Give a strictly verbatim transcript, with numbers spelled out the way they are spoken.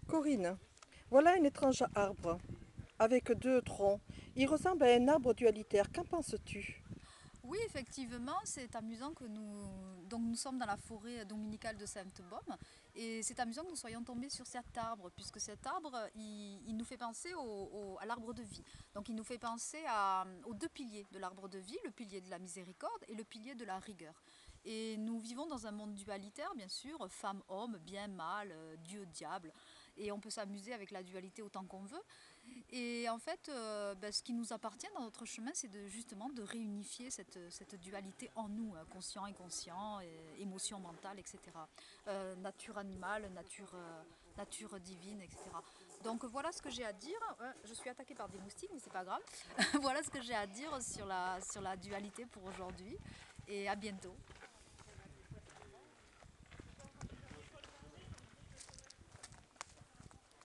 Corinne, voilà un étrange arbre avec deux troncs. Il ressemble à un arbre dualitaire. Qu'en penses-tu? Oui, effectivement, c'est amusant que nous... Donc nous sommes dans la forêt dominicale de Sainte-Baume et c'est amusant que nous soyons tombés sur cet arbre puisque cet arbre, il, il nous fait penser au, au- à l'arbre de vie. Donc il nous fait penser à- aux deux piliers de l'arbre de vie, le pilier de la miséricorde et le pilier de la rigueur. Et nous vivons dans un monde dualitaire, bien sûr, femme-homme, bien-mal, euh, Dieu-diable. Et on peut s'amuser avec la dualité autant qu'on veut. Et en fait, euh, ben, ce qui nous appartient dans notre chemin, c'est de, justement de réunifier cette, cette dualité en nous, hein, conscient, inconscient, et, émotion mentale, et cetera. Euh, nature animale, nature, euh, nature divine, et cetera. Donc voilà ce que j'ai à dire. Ouais, je suis attaquée par des moustiques, mais c'est pas grave. Voilà ce que j'ai à dire sur la, sur la dualité pour aujourd'hui. Et à bientôt.